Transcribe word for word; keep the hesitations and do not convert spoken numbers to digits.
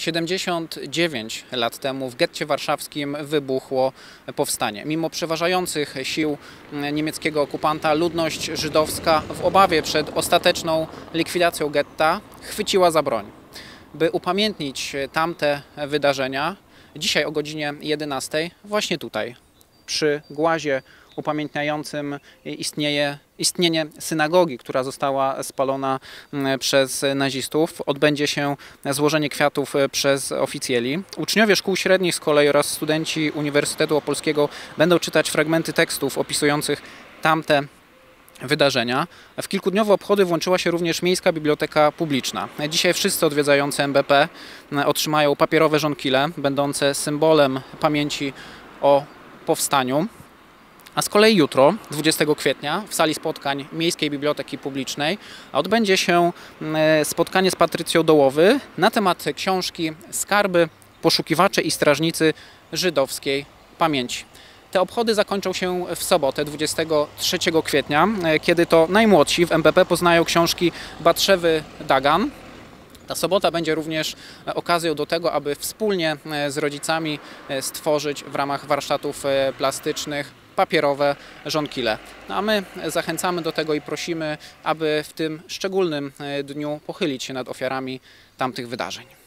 siedemdziesiąt dziewięć lat temu w getcie warszawskim wybuchło powstanie. Mimo przeważających sił niemieckiego okupanta ludność żydowska w obawie przed ostateczną likwidacją getta chwyciła za broń. By upamiętnić tamte wydarzenia, dzisiaj o godzinie jedenastej właśnie tutaj, przy głazie upamiętniającym istnieje, istnienie synagogi, która została spalona przez nazistów, odbędzie się złożenie kwiatów przez oficjeli. Uczniowie szkół średnich z kolei oraz studenci Uniwersytetu Opolskiego będą czytać fragmenty tekstów opisujących tamte wydarzenia. W kilkudniowe obchody włączyła się również Miejska Biblioteka Publiczna. Dzisiaj wszyscy odwiedzający M B P otrzymają papierowe żonkile, będące symbolem pamięci o powstaniu. A z kolei jutro, dwudziestego kwietnia, w sali spotkań Miejskiej Biblioteki Publicznej odbędzie się spotkanie z Patrycją Dołowy na temat książki Skarby, poszukiwacze i strażnicy żydowskiej pamięci. Te obchody zakończą się w sobotę, dwudziestego trzeciego kwietnia, kiedy to najmłodsi w M B P poznają książki Batrzewy Dagan. Ta sobota będzie również okazją do tego, aby wspólnie z rodzicami stworzyć w ramach warsztatów plastycznych papierowe żonkile. No a my zachęcamy do tego i prosimy, aby w tym szczególnym dniu pochylić się nad ofiarami tamtych wydarzeń.